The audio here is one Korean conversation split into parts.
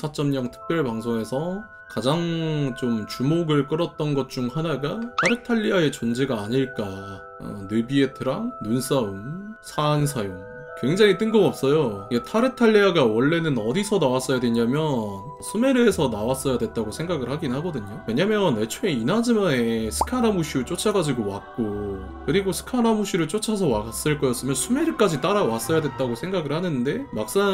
4.0 특별 방송에서 가장 좀 주목을 끌었던 것 중 하나가 타르탈리아의 존재가 아닐까. 느비에트랑 눈싸움, 사안 사용, 굉장히 뜬금없어요. 이게 타르탈리아가 원래는 어디서 나왔어야 됐냐면 수메르에서 나왔어야 됐다고 생각을 하긴 하거든요. 왜냐면 애초에 이나즈마에 스카라무슈 쫓아가지고 왔고, 그리고 스카라무슈를 쫓아서 왔을 거였으면 수메르까지 따라왔어야 됐다고 생각을 하는데,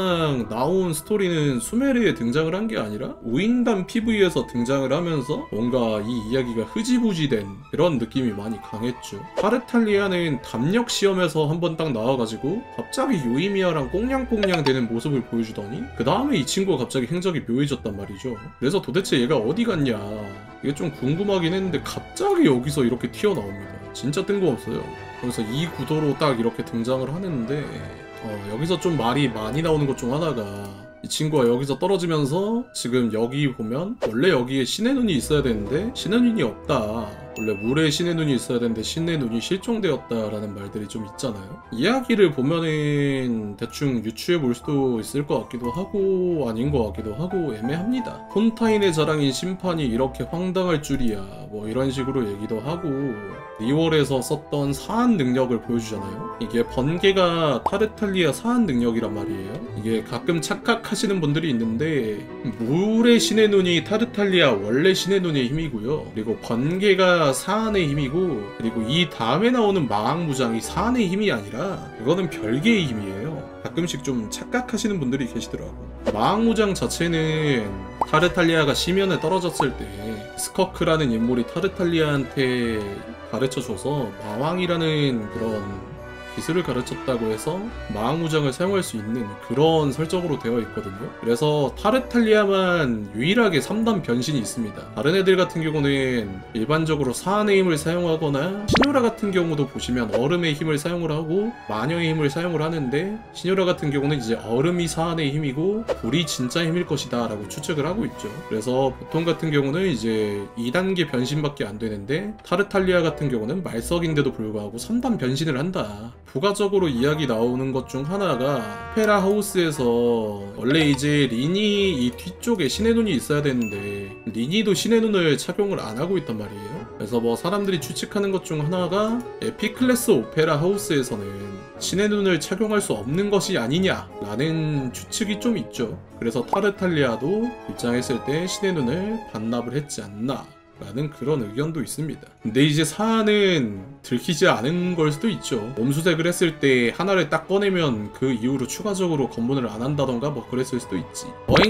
막상 나온 스토리는 수메르에 등장을 한 게 아니라 우인단 PV에서 등장을 하면서 뭔가 이 이야기가 흐지부지된 그런 느낌이 많이 강했죠. 타르탈리아는 담력 시험에서 한번 딱 나와가지고 갑자기 유이미아랑 꽁냥꽁냥 되는 모습을 보여주더니 그 다음에 이 친구가 갑자기 행적이 묘해졌단 말이죠. 그래서 도대체 얘가 어디 갔냐, 이게 좀 궁금하긴 했는데 갑자기 여기서 이렇게 튀어나옵니다. 진짜 뜬금없어요. 그래서 이 구도로 딱 이렇게 등장을 하는데 여기서 좀 말이 많이 나오는 것 중 하나가, 이 친구가 여기서 떨어지면서 지금 여기 보면 원래 여기에 신의 눈이 있어야 되는데 신의 눈이 없다, 원래 물에 신의 눈이 있어야 되는데 신의 눈이 실종되었다라는 말들이 좀 있잖아요. 이야기를 보면은 대충 유추해 볼 수도 있을 것 같기도 하고 아닌 것 같기도 하고 애매합니다. 폰타인의 자랑인 심판이 이렇게 황당할 줄이야, 뭐 이런 식으로 얘기도 하고, 리월에서 썼던 사안 능력을 보여주잖아요. 이게 번개가 타르탈리아 사안 능력이란 말이에요. 이게 가끔 착각하시는 분들이 있는데, 물의 신의 눈이 타르탈리아 원래 신의 눈의 힘이고요, 그리고 번개가 사안의 힘이고, 그리고 이 다음에 나오는 마왕무장이 사안의 힘이 아니라 그거는 별개의 힘이에요. 가끔씩 좀 착각하시는 분들이 계시더라고. 마왕무장 자체는 타르탈리아가 심연에 떨어졌을 때 스커크라는 인물이 타르탈리아한테 가르쳐줘서 마왕이라는 그런 기술을 가르쳤다고 해서 마왕무장을 사용할 수 있는 그런 설정으로 되어 있거든요. 그래서 타르탈리아만 유일하게 3단 변신이 있습니다. 다른 애들 같은 경우는 일반적으로 사안의 힘을 사용하거나, 시뇨라 같은 경우도 보시면 얼음의 힘을 사용을 하고 마녀의 힘을 사용을 하는데, 시뇨라 같은 경우는 이제 얼음이 사안의 힘이고 불이 진짜 힘일 것이다 라고 추측을 하고 있죠. 그래서 보통 같은 경우는 이제 2단계 변신밖에 안 되는데, 타르탈리아 같은 경우는 말석인데도 불구하고 3단 변신을 한다. 부가적으로 이야기 나오는 것 중 하나가, 오페라 하우스에서 원래 이제 리니 이 뒤쪽에 신의 눈이 있어야 되는데 리니도 신의 눈을 착용을 안 하고 있단 말이에요. 그래서 뭐 사람들이 추측하는 것 중 하나가 에피클래스 오페라 하우스에서는 신의 눈을 착용할 수 없는 것이 아니냐라는 추측이 좀 있죠. 그래서 타르탈리아도 입장했을 때 신의 눈을 반납을 했지 않나 라는 그런 의견도 있습니다. 근데 이제 사안은 들키지 않은 걸 수도 있죠. 몸수색을 했을 때 하나를 딱 꺼내면 그 이후로 추가적으로 검문을 안 한다던가 뭐 그랬을 수도 있지.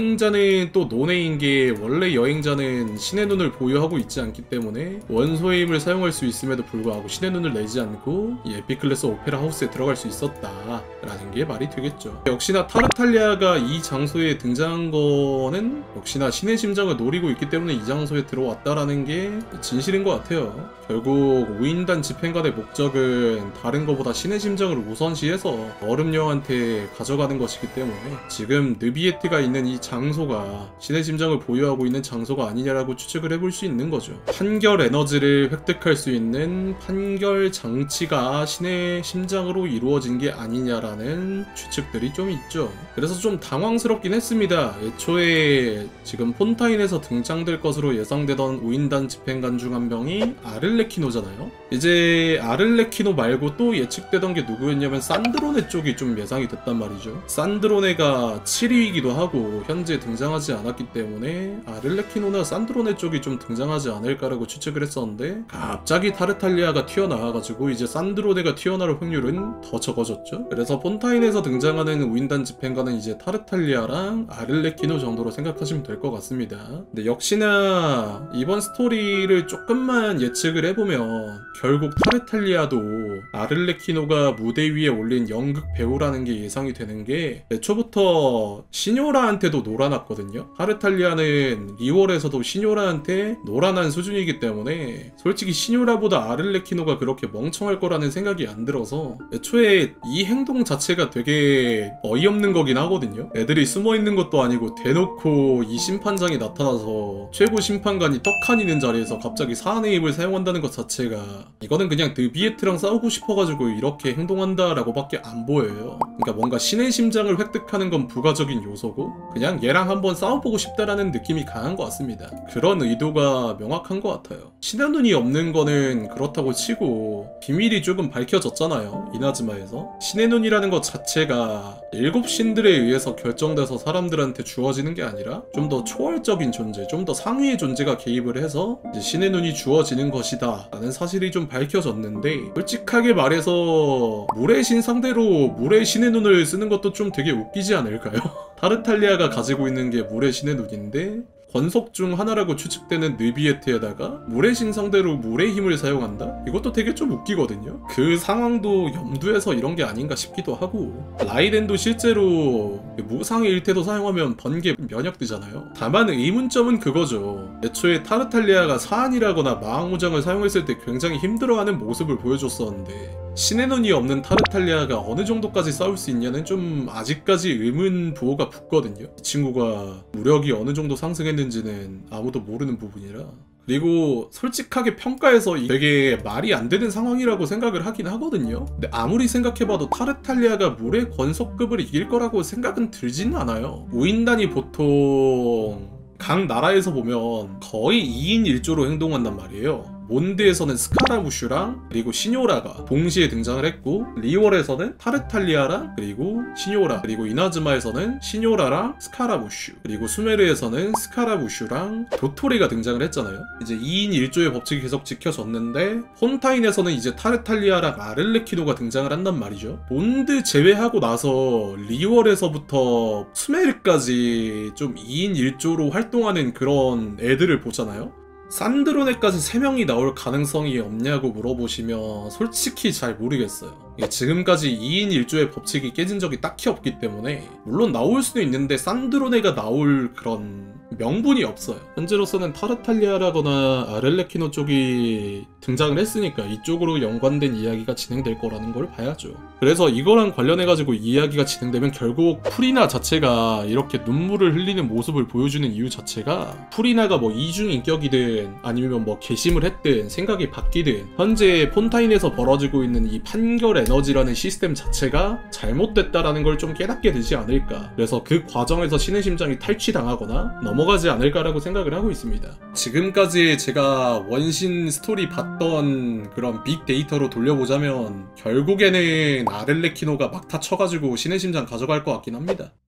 여행자는 또 논외인 게, 원래 여행자는 신의 눈을 보유하고 있지 않기 때문에 원소의 힘을 사용할 수 있음에도 불구하고 신의 눈을 내지 않고 이 에피클래스 오페라 하우스에 들어갈 수 있었다 라는 게 말이 되겠죠. 역시나 타르탈리아가 이 장소에 등장한 거는 역시나 신의 심장을 노리고 있기 때문에 이 장소에 들어왔다라는 게 진실인 것 같아요. 결국 우인단 집행관의 목적은 다른 것보다 신의 심장을 우선시해서 얼음여왕한테 가져가는 것이기 때문에 지금 느비에트가 있는 이 장소가 신의 심장을 보유하고 있는 장소가 아니냐라고 추측을 해볼 수 있는 거죠. 판결 에너지를 획득할 수 있는 판결 장치가 신의 심장으로 이루어진 게 아니냐라는 추측들이 좀 있죠. 그래서 좀 당황스럽긴 했습니다. 애초에 지금 폰타인에서 등장될 것으로 예상되던 우인단 집행관 중 한 명이 아를레키노잖아요. 이제 아를레키노 말고 또 예측되던 게 누구였냐면 산드로네 쪽이 좀 예상이 됐단 말이죠. 산드로네가 7위이기도 하고 현재 등장하지 않았기 때문에 아를레키노나 산드로네 쪽이 좀 등장하지 않을까라고 추측을 했었는데, 갑자기 타르탈리아가 튀어나와가지고 이제 산드로네가 튀어나올 확률은 더 적어졌죠. 그래서 폰타인에서 등장하는 우인단 집행관은 이제 타르탈리아랑 아를레키노 정도로 생각하시면 될 것 같습니다. 근데 역시나 이번 스토리를 조금만 예측을 해보면 결국 타르탈리아도 아를레키노가 무대 위에 올린 연극 배우라는 게 예상이 되는 게, 애초부터 시뇨라한테도 놀아났거든요. 타르탈리아는 리월에서도 시뇨라한테 놀아난 수준이기 때문에 솔직히 시뇨라보다 아를레키노가 그렇게 멍청할 거라는 생각이 안 들어서 애초에 이 행동 자체가 되게 어이없는 거긴 하거든요. 애들이 숨어있는 것도 아니고 대놓고 이 심판장이 나타나서 최고 심판관이 떡하니 있는 자리에서 갑자기 사안의 힘을 사용한다는 것 자체가 이거는 그냥 느비에트랑 싸우고 싶어가지고 이렇게 행동한다라고 밖에 안 보여요. 그러니까 뭔가 신의 심장을 획득하는 건 부가적인 요소고 그냥 얘랑 한번 싸워보고 싶다라는 느낌이 강한 것 같습니다. 그런 의도가 명확한 것 같아요. 신의 눈이 없는 거는 그렇다고 치고 비밀이 조금 밝혀졌잖아요. 이나즈마에서 신의 눈이라는 것 자체가 일곱 신들에 의해서 결정돼서 사람들한테 주어지는 게 아니라 좀 더 초월적인 존재, 좀 더 상위의 존재가 개입을 해서 이제 신의 눈이 주어지는 것이다 라는 사실이 좀 밝혀졌는데, 솔직하게 말해서 물의 신 상대로 물의 신의 눈을 쓰는 것도 좀 되게 웃기지 않을까요? 타르탈리아가 가지고 있는 게 물의 신의 눈인데 권속 중 하나라고 추측되는 느비에트에다가 물의 신 상대로 물의 힘을 사용한다? 이것도 되게 좀 웃기거든요. 그 상황도 염두에서 이런 게 아닌가 싶기도 하고, 라이덴도 실제로 무상의 일태도 사용하면 번개 면역되잖아요. 다만 의문점은 그거죠. 애초에 타르탈리아가 사안이라거나 마왕무장을 사용했을 때 굉장히 힘들어하는 모습을 보여줬었는데 신의 눈이 없는 타르탈리아가 어느 정도까지 싸울 수 있냐는 좀 아직까지 의문 부호가 붙거든요. 이 친구가 무력이 어느 정도 상승했는지는 아무도 모르는 부분이라. 그리고 솔직하게 평가해서 되게 말이 안 되는 상황이라고 생각을 하긴 하거든요. 근데 아무리 생각해봐도 타르탈리아가 물의 권속급을 이길 거라고 생각은 들지는 않아요. 우인단이 보통 각 나라에서 보면 거의 2인 1조로 행동한단 말이에요. 몬드에서는 스카라부슈랑 그리고 시뇨라가 동시에 등장을 했고, 리월에서는 타르탈리아랑 그리고 시뇨라, 그리고 이나즈마에서는 시뇨라랑 스카라부슈, 그리고 수메르에서는 스카라부슈랑 도토리가 등장을 했잖아요. 이제 2인 1조의 법칙이 계속 지켜졌는데 폰타인에서는 이제 타르탈리아랑 아를레키노가 등장을 한단 말이죠. 몬드 제외하고 나서 리월에서부터 수메르까지 좀 2인 1조로 활동하는 그런 애들을 보잖아요. 산드로네까지 3명이 나올 가능성이 없냐고 물어보시면 솔직히 잘 모르겠어요. 지금까지 2인 1조의 법칙이 깨진 적이 딱히 없기 때문에 물론 나올 수도 있는데 산드로네가 나올 그런 명분이 없어요. 현재로서는 타르탈리아라거나 아렐레키노 쪽이 등장을 했으니까 이쪽으로 연관된 이야기가 진행될 거라는 걸 봐야죠. 그래서 이거랑 관련해가지고 이야기가 진행되면 결국 프리나 자체가 이렇게 눈물을 흘리는 모습을 보여주는 이유 자체가, 프리나가 뭐 이중인격이든 아니면 뭐 개심을 했든 생각이 바뀌든 현재 폰타인에서 벌어지고 있는 이 판결 에너지라는 시스템 자체가 잘못됐다라는 걸 좀 깨닫게 되지 않을까. 그래서 그 과정에서 신의 심장이 탈취당하거나 넘어가지 않을까라고 생각을 하고 있습니다. 지금까지 제가 원신 스토리 봤던 그런 빅데이터로 돌려보자면 결국에는 아렐레키노가 막타 쳐가지고 신의 심장 가져갈 것 같긴 합니다.